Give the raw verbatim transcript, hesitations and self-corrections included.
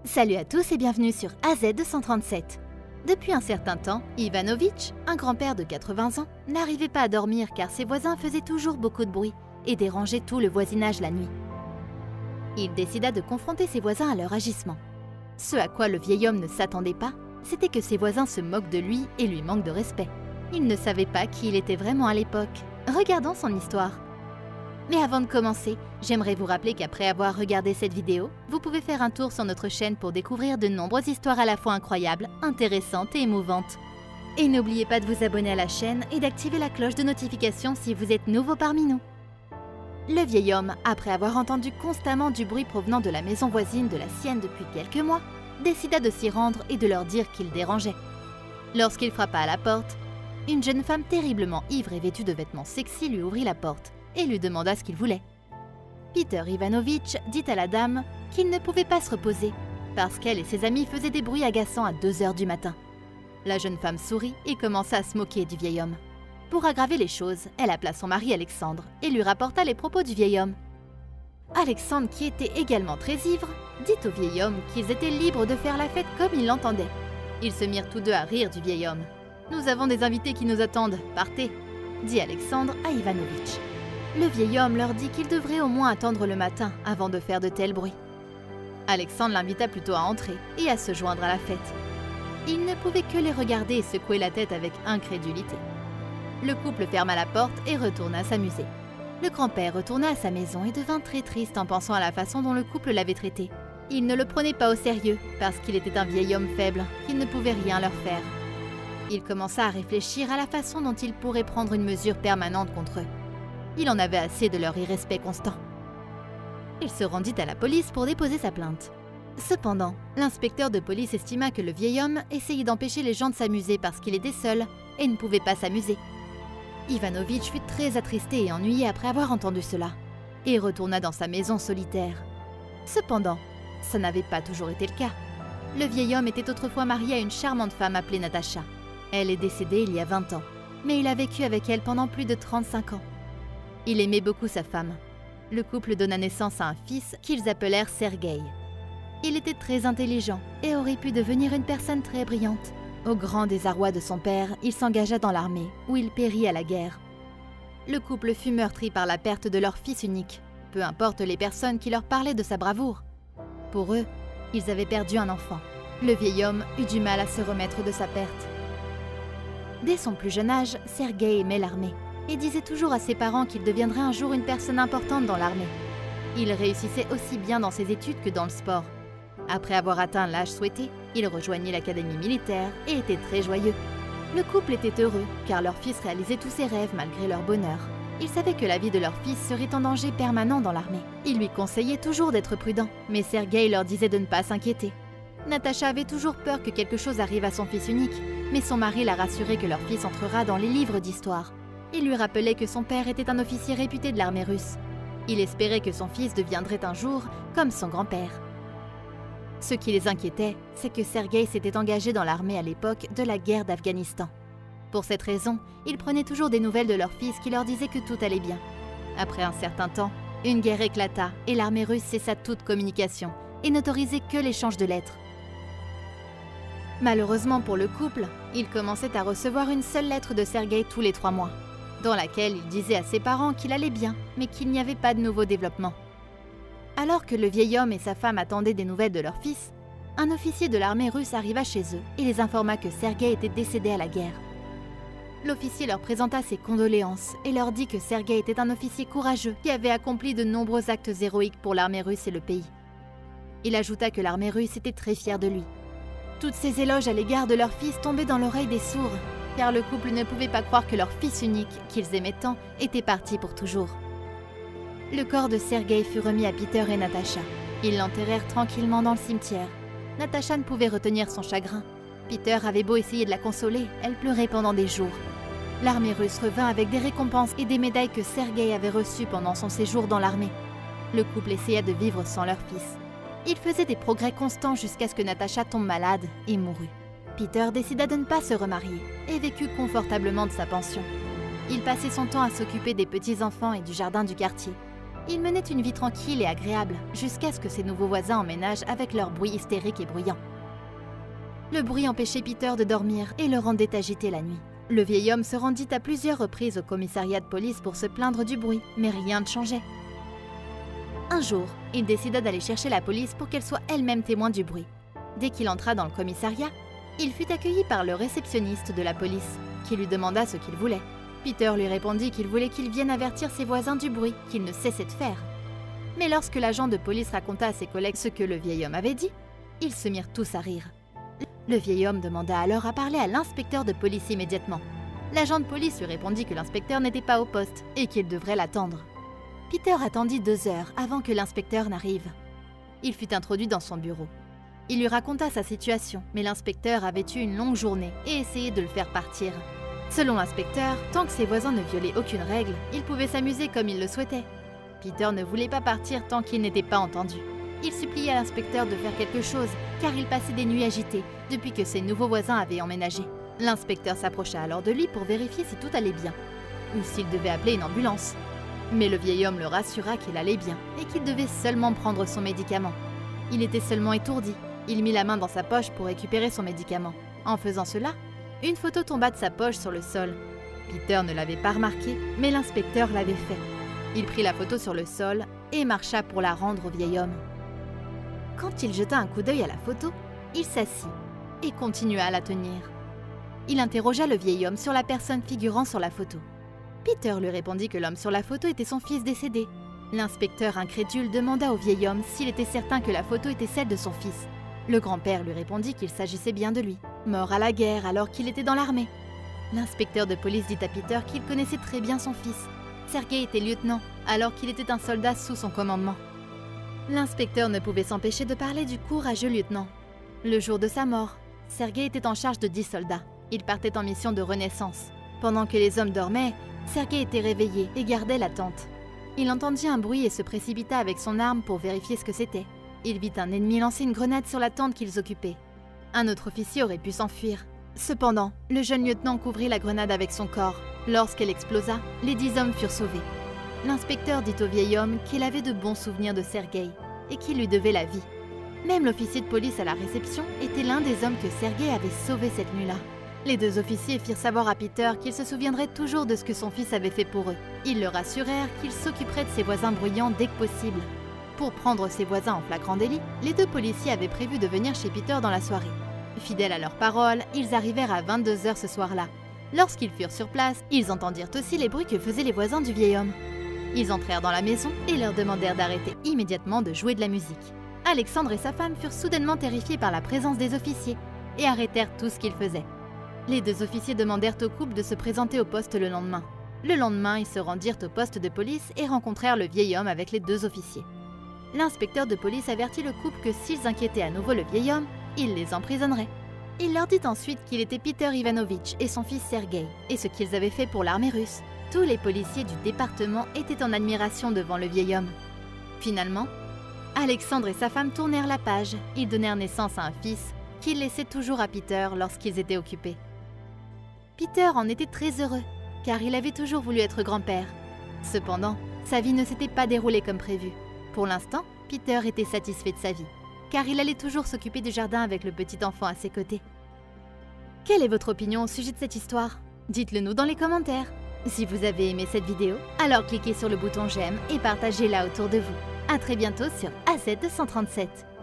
Salut à tous et bienvenue sur A Z deux cent trente-sept. Depuis un certain temps, Ivanovic, un grand-père de quatre-vingts ans, n'arrivait pas à dormir car ses voisins faisaient toujours beaucoup de bruit et dérangeaient tout le voisinage la nuit. Il décida de confronter ses voisins à leur agissement. Ce à quoi le vieil homme ne s'attendait pas, c'était que ses voisins se moquent de lui et lui manquent de respect. Il ne savait pas qui il était vraiment à l'époque. Regardons son histoire. Mais avant de commencer, j'aimerais vous rappeler qu'après avoir regardé cette vidéo, vous pouvez faire un tour sur notre chaîne pour découvrir de nombreuses histoires à la fois incroyables, intéressantes et émouvantes. Et n'oubliez pas de vous abonner à la chaîne et d'activer la cloche de notification si vous êtes nouveau parmi nous. Le vieil homme, après avoir entendu constamment du bruit provenant de la maison voisine de la sienne depuis quelques mois, décida de s'y rendre et de leur dire qu'il dérangeait. Lorsqu'il frappa à la porte, une jeune femme terriblement ivre et vêtue de vêtements sexy lui ouvrit la porte et lui demanda ce qu'il voulait. Peter Ivanovic dit à la dame qu'il ne pouvait pas se reposer parce qu'elle et ses amis faisaient des bruits agaçants à deux heures du matin. La jeune femme sourit et commença à se moquer du vieil homme. Pour aggraver les choses, elle appela son mari Alexandre et lui rapporta les propos du vieil homme. Alexandre, qui était également très ivre, dit au vieil homme qu'ils étaient libres de faire la fête comme ils l'entendaient. Ils se mirent tous deux à rire du vieil homme. « Nous avons des invités qui nous attendent, partez !» dit Alexandre à Ivanovic. Le vieil homme leur dit qu'il devrait au moins attendre le matin avant de faire de tels bruits. Alexandre l'invita plutôt à entrer et à se joindre à la fête. Il ne pouvait que les regarder et secouer la tête avec incrédulité. Le couple ferma la porte et retourna s'amuser. Le grand-père retourna à sa maison et devint très triste en pensant à la façon dont le couple l'avait traité. Il ne le prenait pas au sérieux parce qu'il était un vieil homme faible qui ne pouvait rien leur faire. Il commença à réfléchir à la façon dont il pourrait prendre une mesure permanente contre eux. Il en avait assez de leur irrespect constant. Il se rendit à la police pour déposer sa plainte. Cependant, l'inspecteur de police estima que le vieil homme essayait d'empêcher les gens de s'amuser parce qu'il était seul et ne pouvait pas s'amuser. Ivanovic fut très attristé et ennuyé après avoir entendu cela, et retourna dans sa maison solitaire. Cependant, ça n'avait pas toujours été le cas. Le vieil homme était autrefois marié à une charmante femme appelée Natacha. Elle est décédée il y a vingt ans, mais il a vécu avec elle pendant plus de trente-cinq ans. Il aimait beaucoup sa femme. Le couple donna naissance à un fils qu'ils appelèrent Sergueï. Il était très intelligent et aurait pu devenir une personne très brillante. Au grand désarroi de son père, il s'engagea dans l'armée, où il périt à la guerre. Le couple fut meurtri par la perte de leur fils unique, peu importe les personnes qui leur parlaient de sa bravoure. Pour eux, ils avaient perdu un enfant. Le vieil homme eut du mal à se remettre de sa perte. Dès son plus jeune âge, Sergueï aimait l'armée et disait toujours à ses parents qu'il deviendrait un jour une personne importante dans l'armée. Il réussissait aussi bien dans ses études que dans le sport. Après avoir atteint l'âge souhaité, il rejoignit l'académie militaire et était très joyeux. Le couple était heureux car leur fils réalisait tous ses rêves malgré leur bonheur. Ils savaient que la vie de leur fils serait en danger permanent dans l'armée. Ils lui conseillaient toujours d'être prudent, mais Sergueï leur disait de ne pas s'inquiéter. Natacha avait toujours peur que quelque chose arrive à son fils unique, mais son mari la rassurait que leur fils entrera dans les livres d'histoire. Il lui rappelait que son père était un officier réputé de l'armée russe. Il espérait que son fils deviendrait un jour comme son grand-père. Ce qui les inquiétait, c'est que Sergueï s'était engagé dans l'armée à l'époque de la guerre d'Afghanistan. Pour cette raison, ils prenaient toujours des nouvelles de leur fils qui leur disaient que tout allait bien. Après un certain temps, une guerre éclata et l'armée russe cessa toute communication et n'autorisait que l'échange de lettres. Malheureusement pour le couple, il commençait à recevoir une seule lettre de Sergueï tous les trois mois, dans laquelle il disait à ses parents qu'il allait bien, mais qu'il n'y avait pas de nouveaux développements. Alors que le vieil homme et sa femme attendaient des nouvelles de leur fils, un officier de l'armée russe arriva chez eux et les informa que Sergueï était décédé à la guerre. L'officier leur présenta ses condoléances et leur dit que Sergueï était un officier courageux qui avait accompli de nombreux actes héroïques pour l'armée russe et le pays. Il ajouta que l'armée russe était très fière de lui. Toutes ces éloges à l'égard de leur fils tombaient dans l'oreille des sourds, car le couple ne pouvait pas croire que leur fils unique, qu'ils aimaient tant, était parti pour toujours. Le corps de Sergueï fut remis à Peter et Natacha. Ils l'enterrèrent tranquillement dans le cimetière. Natacha ne pouvait retenir son chagrin. Peter avait beau essayer de la consoler, elle pleurait pendant des jours. L'armée russe revint avec des récompenses et des médailles que Sergueï avait reçues pendant son séjour dans l'armée. Le couple essaya de vivre sans leur fils. Ils faisaient des progrès constants jusqu'à ce que Natacha tombe malade et mourut. Peter décida de ne pas se remarier et vécut confortablement de sa pension. Il passait son temps à s'occuper des petits-enfants et du jardin du quartier. Ils menaient une vie tranquille et agréable, jusqu'à ce que ses nouveaux voisins emménagent avec leur bruit hystérique et bruyant. Le bruit empêchait Peter de dormir et le rendait agité la nuit. Le vieil homme se rendit à plusieurs reprises au commissariat de police pour se plaindre du bruit, mais rien ne changeait. Un jour, il décida d'aller chercher la police pour qu'elle soit elle-même témoin du bruit. Dès qu'il entra dans le commissariat, il fut accueilli par le réceptionniste de la police, qui lui demanda ce qu'il voulait. Peter lui répondit qu'il voulait qu'il vienne avertir ses voisins du bruit qu'il ne cessait de faire. Mais lorsque l'agent de police raconta à ses collègues ce que le vieil homme avait dit, ils se mirent tous à rire. Le vieil homme demanda alors à parler à l'inspecteur de police immédiatement. L'agent de police lui répondit que l'inspecteur n'était pas au poste et qu'il devrait l'attendre. Peter attendit deux heures avant que l'inspecteur n'arrive. Il fut introduit dans son bureau. Il lui raconta sa situation, mais l'inspecteur avait eu une longue journée et essayait de le faire partir. Selon l'inspecteur, tant que ses voisins ne violaient aucune règle, il pouvait s'amuser comme il le souhaitait. Peter ne voulait pas partir tant qu'il n'était pas entendu. Il suppliait l'inspecteur de faire quelque chose, car il passait des nuits agitées depuis que ses nouveaux voisins avaient emménagé. L'inspecteur s'approcha alors de lui pour vérifier si tout allait bien, ou s'il devait appeler une ambulance. Mais le vieil homme le rassura qu'il allait bien et qu'il devait seulement prendre son médicament. Il était seulement étourdi. Il mit la main dans sa poche pour récupérer son médicament. En faisant cela, une photo tomba de sa poche sur le sol. Peter ne l'avait pas remarqué, mais l'inspecteur l'avait fait. Il prit la photo sur le sol et marcha pour la rendre au vieil homme. Quand il jeta un coup d'œil à la photo, il s'assit et continua à la tenir. Il interrogea le vieil homme sur la personne figurant sur la photo. Peter lui répondit que l'homme sur la photo était son fils décédé. L'inspecteur incrédule demanda au vieil homme s'il était certain que la photo était celle de son fils. Le grand-père lui répondit qu'il s'agissait bien de lui, mort à la guerre alors qu'il était dans l'armée. L'inspecteur de police dit à Peter qu'il connaissait très bien son fils. Sergei était lieutenant alors qu'il était un soldat sous son commandement. L'inspecteur ne pouvait s'empêcher de parler du courageux lieutenant. Le jour de sa mort, Sergei était en charge de dix soldats. Il partait en mission de renaissance. Pendant que les hommes dormaient, Sergei était réveillé et gardait la tente. Il entendit un bruit et se précipita avec son arme pour vérifier ce que c'était. Il vit un ennemi lancer une grenade sur la tente qu'ils occupaient. Un autre officier aurait pu s'enfuir. Cependant, le jeune lieutenant couvrit la grenade avec son corps. Lorsqu'elle explosa, les dix hommes furent sauvés. L'inspecteur dit au vieil homme qu'il avait de bons souvenirs de Sergei et qu'il lui devait la vie. Même l'officier de police à la réception était l'un des hommes que Sergei avait sauvé cette nuit-là. Les deux officiers firent savoir à Peter qu'ils se souviendraient toujours de ce que son fils avait fait pour eux. Ils le rassurèrent qu'ils s'occuperaient de ses voisins bruyants dès que possible. Pour prendre ses voisins en flagrant délit, les deux policiers avaient prévu de venir chez Peter dans la soirée. Fidèles à leur parole, ils arrivèrent à vingt-deux heures ce soir-là. Lorsqu'ils furent sur place, ils entendirent aussi les bruits que faisaient les voisins du vieil homme. Ils entrèrent dans la maison et leur demandèrent d'arrêter immédiatement de jouer de la musique. Alexandre et sa femme furent soudainement terrifiés par la présence des officiers et arrêtèrent tout ce qu'ils faisaient. Les deux officiers demandèrent au couple de se présenter au poste le lendemain. Le lendemain, ils se rendirent au poste de police et rencontrèrent le vieil homme avec les deux officiers. L'inspecteur de police avertit le couple que s'ils inquiétaient à nouveau le vieil homme, il les emprisonnerait. Il leur dit ensuite qu'il était Peter Ivanovitch et son fils Sergei, et ce qu'ils avaient fait pour l'armée russe. Tous les policiers du département étaient en admiration devant le vieil homme. Finalement, Alexandre et sa femme tournèrent la page. Ils donnèrent naissance à un fils qu'ils laissaient toujours à Peter lorsqu'ils étaient occupés. Peter en était très heureux, car il avait toujours voulu être grand-père. Cependant, sa vie ne s'était pas déroulée comme prévu. Pour l'instant, Peter était satisfait de sa vie, car il allait toujours s'occuper du jardin avec le petit enfant à ses côtés. Quelle est votre opinion au sujet de cette histoire? Dites-le nous dans les commentaires. Si vous avez aimé cette vidéo, alors cliquez sur le bouton j'aime et partagez-la autour de vous. À très bientôt sur A Z deux cent trente-sept.